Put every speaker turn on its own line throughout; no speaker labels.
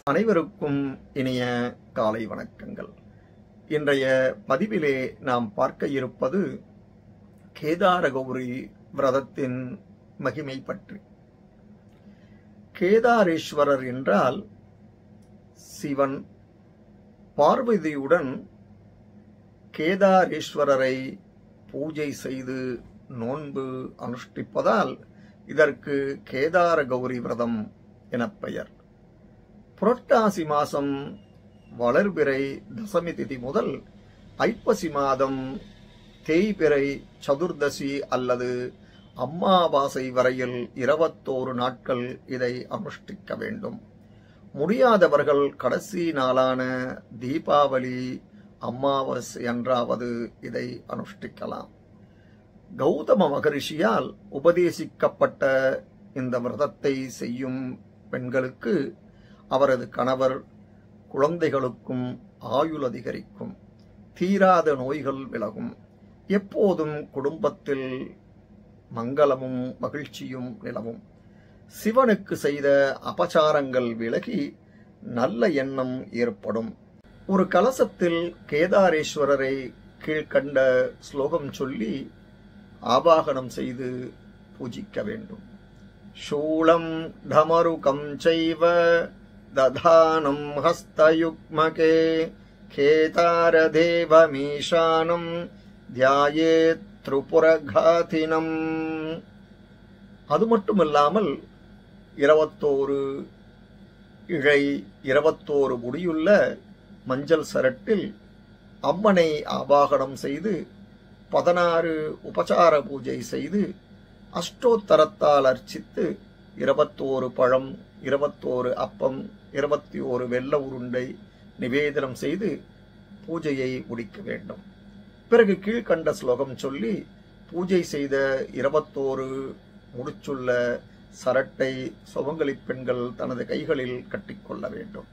அனைவருக்கும் இனிய காலை வணக்கங்கள். இன்றைய பதிவிலே நாம் பார்க்க இருப்பது கேதார கௌரி விரதத்தின் மகிமை பற்றி. கேதாரேஸ்வரர் என்றால் சிவன். பார்வதியுடன் கேதாரேஸ்வரரை பூஜை செய்து நோன்பு அனுஷ்டிப்பதால் இதற்கு கேதார கௌரி விரதம் என பெயர். புரட்டாசி மாதம் வளர்பிறை தசமி திதி முதல் ஐப்பசி மாதம் தேய்பிறை சதுர்தசி அல்லது அம்மாவாசை வரையில் 21 நாட்கள் இதை அனுஷ்டிக்க வேண்டும். முடியாதவர்கள் கடைசி நாளான தீபாவளி அம்மாவாசை அன்றாவது இதை அனுஷ்டிக்கலாம். கௌதம மகரிஷியால் உபதேசிக்கப்பட்ட இந்த விரதத்தை செய்யும் பெண்களுக்கு அவரது கணவர் குழந்தைகளுக்கும் ஆயுள் அதிகரிக்கும், தீராத நோய்கள் விலகும், எப்போதும் குடும்பத்தில் மங்களமும் மகிழ்ச்சியும் நிலவும், சிவனுக்கு செய்த அபசாரங்கள் விலகி நல்ல எண்ணம் ஏற்படும். ஒரு கலசத்தில் கேதாரேஸ்வரரை கீழ்கண்ட ஸ்லோகம் சொல்லி ஆவாகனம் செய்து பூஜிக்க வேண்டும். சூலம் டமருகம் சைவ ததானம் ஹஸ்தயுக்மகே கேதார தேவமீஷானம் தியாயேத் த்ரிபுரகாதினம். அது மட்டுமில்லாமல் 21 இழை 21 முடியுள்ள மஞ்சள் சரட்டில் அம்மனை ஆவாகனம் செய்து 16 உபசார பூஜை செய்து அஷ்டோத்தரத்தால் அர்ச்சித்து 21 பழம், 21 அப்பம், 21 வெள்ள உருண்டை நிவேதனம் செய்து பூஜையை முடிக்க வேண்டும். பிறகு கீழ்கண்ட ஸ்லோகம் சொல்லி பூஜை செய்த 21 முடிச்சுள்ள சரட்டை சுமங்கலி பெண்கள் தனது கைகளில் கட்டிக்கொள்ள வேண்டும்.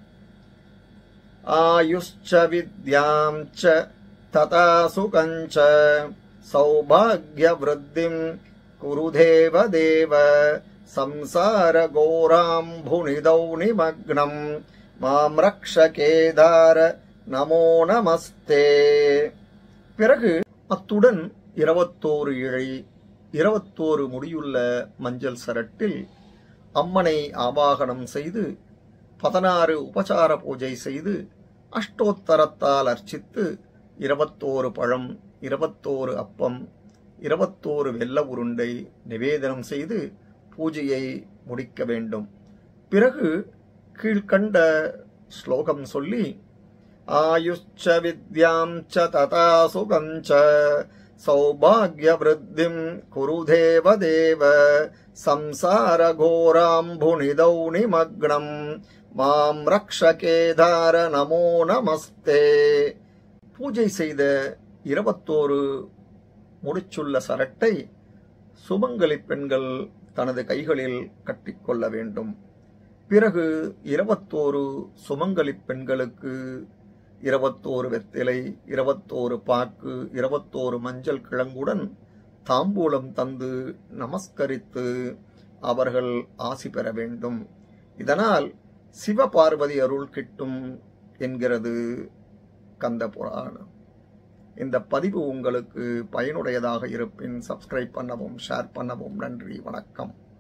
ஆயுஷ்ச வித்யாம் ச ததா சுகஞ்ச சௌபாக்ய விருத்திம் குருதேவ தேவ சம்சார கோராம்புனிதௌ நிமக்னம் மாம் ரக்ஷ கேதார நமோ நமஸ்தே. பிறகு அத்துடன் 21 இழை 21 முடியுள்ள மஞ்சள் சரட்டில் அம்மனை ஆவாகனம் செய்து 16 உபசார பூஜை செய்து அஷ்டோத்தரத்தால் அர்ச்சித்து 21 பழம், 21 அப்பம், 21 வெள்ள உருண்டை நிவேதனம் செய்து பூஜையை முடிக்க வேண்டும். பிறகு கீழ்கண்ட ஸ்லோகம் சொல்லி ஆயுஷ்ச வித்யாம் ச ததா சுகம் ச சௌபாக்ய விருத்திம் குருதேவ தேவ சம்சார கோராம்புனிதௌ நிமக்னம் மாம் ரக்ஷ கேதார நமோ நமஸ்தே. பூஜை செய்த 21 முடிச்சுள்ள சரட்டை சுமங்கலி பெண்கள் தனது கைகளில் கட்டிக்கொள்ள வேண்டும். பிறகு 21 சுமங்கலி பெண்களுக்கு 21 வெத்திலை, 21 பாக்கு, 21 மஞ்சள் கிழங்குடன் தாம்பூலம் தந்து நமஸ்கரித்து அவர்கள் ஆசி பெற வேண்டும். இதனால் சிவபார்வதி அருள் கிட்டும் என்கிறது கந்த புராணம். இந்த பதிவு உங்களுக்கு பயனுடையதாக இருப்பின் சப்ஸ்கிரைப் பண்ணவும், ஷேர் பண்ணவும். நன்றி, வணக்கம்.